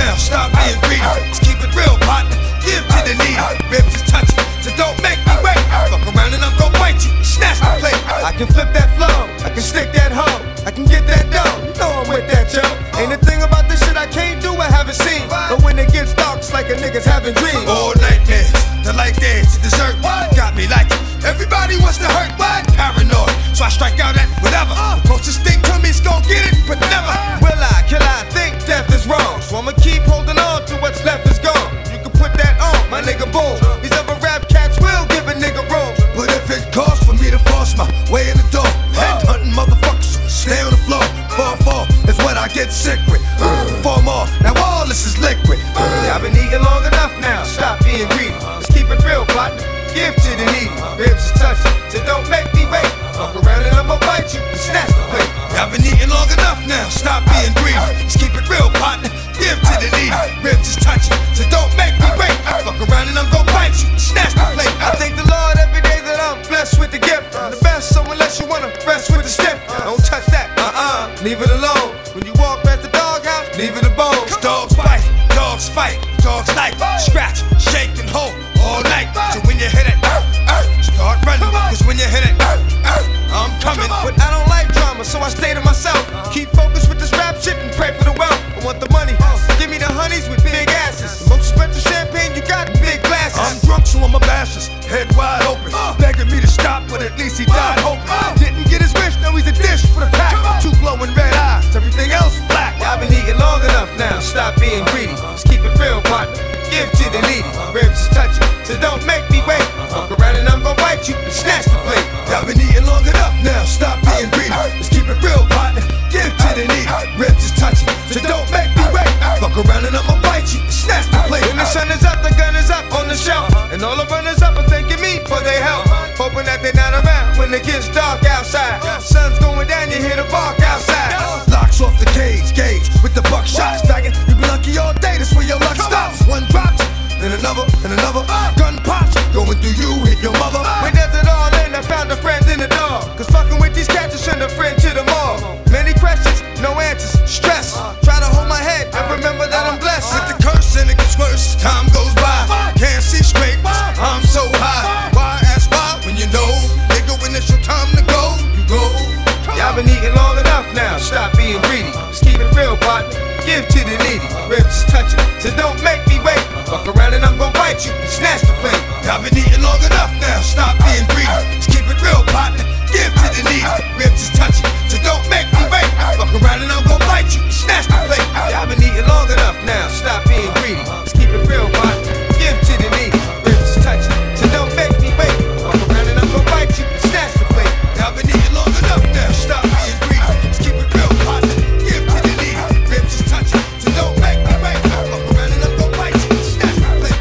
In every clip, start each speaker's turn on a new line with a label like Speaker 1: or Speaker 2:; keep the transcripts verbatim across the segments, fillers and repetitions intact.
Speaker 1: now, stop being greedy. Let's keep it real, partner. Give to the needy. Ribs is touching, so don't make me wait. Fuck around and I'm gon' bite you, snatch the plate. I can flip that flow, I can stick that hoe, I can get that dough. You know I'm with that, yo. Ain't a thing about this shit I can't do, I haven't seen. But when it gets dark, it's like a nigga's having dreams. All nightmares, the light dance, the dessert. Got me like it. Everybody wants to hurt, what? Paranoid, so I strike out at whatever. The closest thing to me's gon' get it, but never will I, kill I think death is wrong. So I'ma keep holding on to what's left is gone. You can put that on, my nigga, boom. These other rap cats will give a nigga room. But if it costs for me to force my way in the door, head hunting motherfuckers, stay on the floor. Fall, fall is what I get sick with. Four more, now all this is liquid. I've been eating long enough now, stop being greedy. Let's keep it real, partner. Give to the needy, ribs is touching, so don't make me wait. Fuck around and I'ma bite you and snatch the plate. I've been eating long enough now, stop being greedy. Let's keep it real, partner. Give to the needy, ribs is touching, so don't make me wait. Fuck around and I'm gon' bite you and snatch the plate. I thank the Lord every day that I'm blessed with the gift. I'm the best, so unless you wanna rest with the stiff, don't touch that, uh-uh, leave it alone. When you walk past the doghouse, leave it alone. Dogs bite, dogs fight, dogs like scratch, shake and hold all night. So when you hit it, uh, uh, start running. Cause when you hit it, uh, uh, I'm coming. But I don't like drama, so I stay to myself. Keep focused with this rap shit and pray for the wealth. I want the money, give me the honeys with big asses. The most expensive champagne you got, big glasses. I'm drunk, so I'm a bashes, head wide open. Begging me to stop, but at least he died hoping. Didn't get his wish, now he's a dish for the pack. Two glowing red eyes, everything else black. I've been eating long enough now, stop being greedy. Let's keep it real, partner. Give to the needy, ribs is touching, so don't make me wait. Fuck around and I'm gon' bite you and snatch the plate. I've been eating long enough now, stop being greedy. Let's keep it real, partner. Give to the needy, ribs is touching, so don't make me wait. Fuck around and I'ma bite you and snatch the plate. When the sun is up, the gun is up on the shelf, and all the runners up are thanking me for their help. Hoping that they're not around when it gets dark outside. Sun's going down, you hear the bark outside. Locks off the cage, gauge with the buckshot stacking. You be lucky all day, that's where your luck stops. One drops, then another, and another. Gun pops, going through you, hit your mother. When does it all end? I found a friend in the door. Cause fucking with these cats is send a friend to the mall. Many questions, no answers, stress. Try to hold my head and remember that I'm blessed. With the curse and it gets worse, time goes by. Can't see straight, I'm so high. Why ask why when you know, nigga, when it's your time to go, you go. Y'all been eating long enough now, stop being greedy. Just keep it real, partner. Give to the needy, ribs is touching, so don't make me wait. Fuck around and I'm gon' bite you and snatch the plate. Y'all been eating long enough now, stop being greedy. Just keep it real, partner. Give to the needy, ribs is touching, so don't make me wait. Fuck around and I'm gon' bite you and snatch the plate. Y'all been eating long enough now, stop being greedy. Just keep it real, partner. Give to the needy, ribs is touching, so don't make me wait. Fuck around and I'm gon' bite you and snatch the plate. Y'all been eating long enough now, stop being greedy. Just keep it real, partner. Give to the needy, ribs is touching, so don't make me wait. Fuck around and I'm gon' bite you and snatch the plate.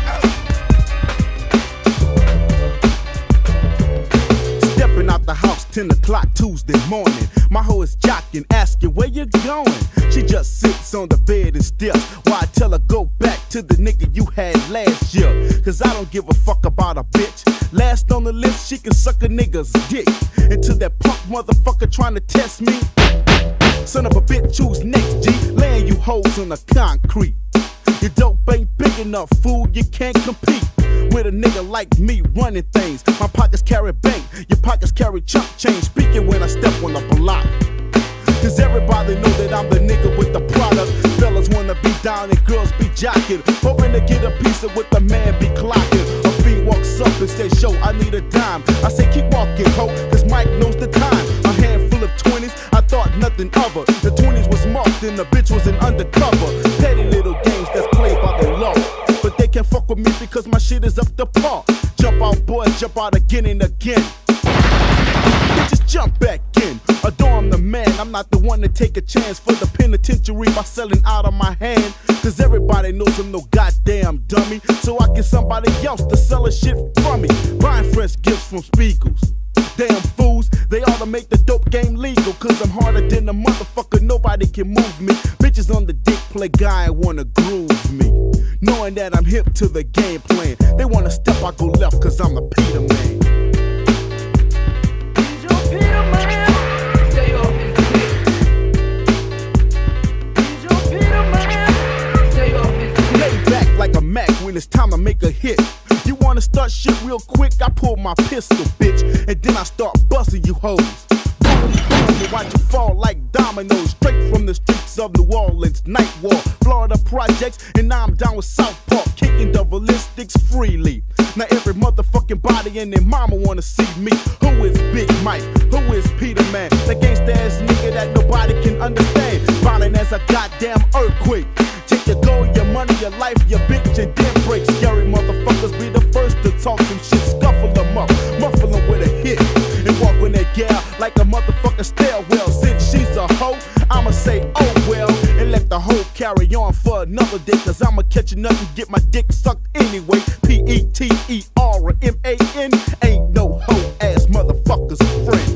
Speaker 2: Stepping out the house, ten o'clock Tuesday morning. My hoe is jocking, asking where you going. She just sits on the bed and still while I tell her go back to the nigga you had last year. Cause I don't give a fuck about a bitch. Last on the list, she can suck a nigga's dick. Until that punk motherfucker trying to test me. Son of a bitch, who's next, G? Laying you hoes on the concrete. Your dope ain't big enough, fool, you can't compete with a nigga like me running things. My pockets carry bank, your pockets carry chump change. Speaking when I step on the block. Cause everybody know that I'm the nigga with the product. Fellas wanna be down and girls be jocking. Hoping to get a piece of what the man be clocking. A fiend walks up and says, yo, I need a dime. I say keep walking, ho, cause Mike knows the time. A handful of twenties, I thought nothing of her. The twenties was marked and the bitch was an undercover. Petty little games that's played by the law. But they can't fuck with me because my shit is up to par. Jump out, boys, jump out again and again. Bitches jump back in. Adore I'm the man, I'm not the one to take a chance for the penitentiary by selling out of my hand. Cause everybody knows I'm no goddamn dummy. So I get somebody else to sell a shit from me. Buying fresh gifts from Spiegels. Damn fools, they ought to make the dope game legal. Cause I'm harder than a motherfucker, nobody can move me. Bitches on the dick play guy and wanna groove me. Knowing that I'm hip to the game plan. They wanna step, I go left cause I'm the Peter Man.
Speaker 3: Stay off his
Speaker 2: it's time to make a hit. You wanna start shit real quick? I pull my pistol, bitch, and then I start busting you hoes. Boom, boom, watch you fall like dominoes, straight from the streets of New Orleans, Night War, Florida projects, and now I'm down with South Park, kicking the ballistics freely. Now every motherfucking body and their mama wanna see me. Who is Big Mike? Who is Peter Man? The gangsta ass nigga that nobody can understand, violent as a goddamn earthquake. Take your gold, your money, your life, your bitch, and then break. Scary motherfuckers be the first to talk some shit. Scuffle them up, muffle them with a hit, and walk on that gal like a motherfucking stairwell. Since she's a hoe, I'ma say oh well, and let the hoe carry on for another day. Cause I'ma catch a nut and get my dick sucked anyway. P E T E R or M A N, ain't no hoe ass motherfuckers friend.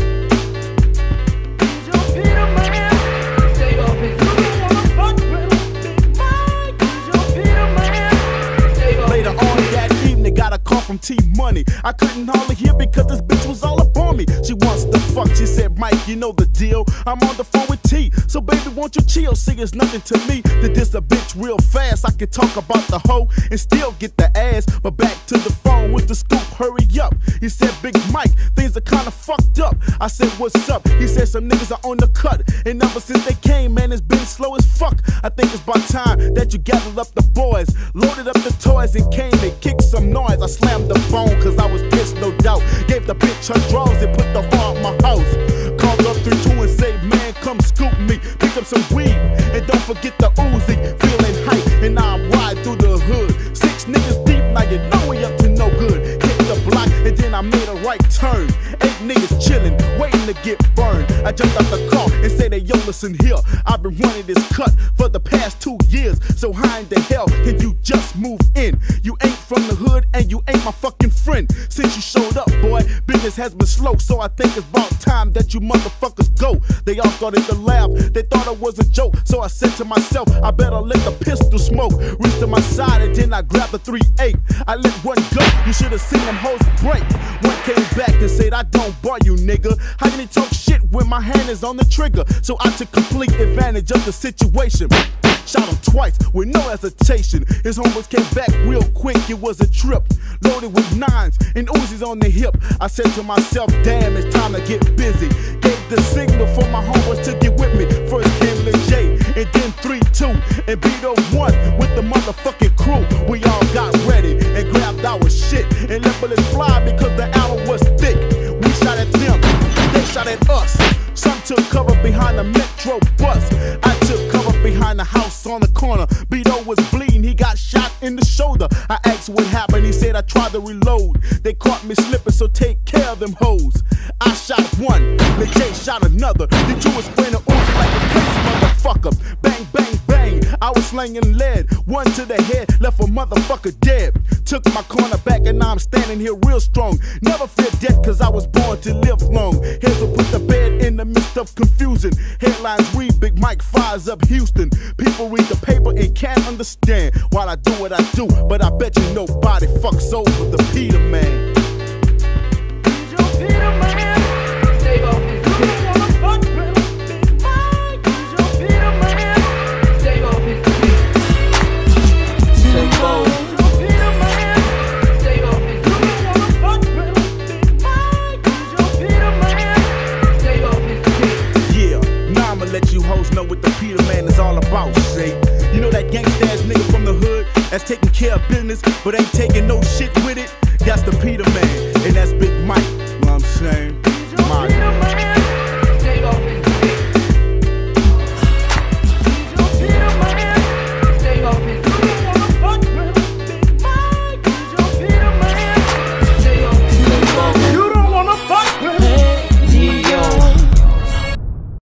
Speaker 2: Got a call from T Money. I couldn't hardly hear because this bitch was all up on me. She wants to fuck, she said, Mike, you know the deal. I'm on the phone with T, so baby, won't you chill? See, it's nothing to me to diss a bitch real fast. I can talk about the hoe and still get the ass. But back to the phone with the scoop, hurry up. He said, Big Mike, things are kinda fucked up. I said, what's up? He said, some niggas are on the cut, and ever since they came, man, it's been slow as fuck. I think it's about time that you gathered up the boys, loaded up the toys, and came and kicked some noise. I slammed the phone cause I was pissed, no doubt. Gave the bitch her drawers and put the whore in my house. Called up three two and said, man, come scoop me. Pick up some weed and don't forget the Uzi. Feeling hype and now I'm riding through the hood. Six niggas deep, now you know we up to no good. Hit the block and then I made a right turn. Eight niggas chillin', waiting to get burned. I jumped out the car and said, hey yo, listen here, I've been running this cut for the past two years. So how in the hell can you just move in? You ain't from the hood and you ain't my fucking friend. Since you showed up, boy, business has been slow. So I think it's about time that you motherfuckers go. They all started to laugh, they thought it was a joke. So I said to myself, I better let the pistol smoke. Reached to my side and then I grabbed the three eight. I let one go, you should have seen them hoes break. One came back and said, I don't bar you, nigga. How can you talk shit when my hand is on the trigger? So I took complete advantage of the situation. Shot him twice with no hesitation. His homies came back real quick, it was a trip. Loaded with nines and Uzis on the hip. I said to myself, damn, it's time to get busy. Gave the signal for my homies to get with me. First came Lil J, and then three two, and Beto one with the motherfucking crew. We all got ready and grabbed our shit and let bullets fly because the arrow was thick. We shot at them, they shot at us. Some took cover behind the Metro bus. I took cover behind the house on the corner. Beto was bleeding, he got shot in the shoulder. I asked what happened, he said I tried to reload. They caught me slipping, so take care of them hoes. I shot one, Lil J shot another. The two was spraying the Uzi like a crazy motherfucker. Bang, bang, bang, I was slinging lead. One to the head, left a motherfucker dead. Took my corner back and now I'm standing here real strong. Never feared death cause I was born to live long. Heads will put the bed in the midst of confusion. Headlines read, Big Mike fires up Houston. People read the paper and can't understand why I do what I do. But I bet you nobody fucks over the Peter Man.
Speaker 3: Who's your Peter Man? Stay off his dick. Wanna fuck with Big Mike? Who's your Peter Man? Stay off his dick. Stay low.
Speaker 2: Let you hoes know what the Peter Man is all about, say. You know that gangsta ass nigga from the hood that's taking care of business but ain't taking no shit with it?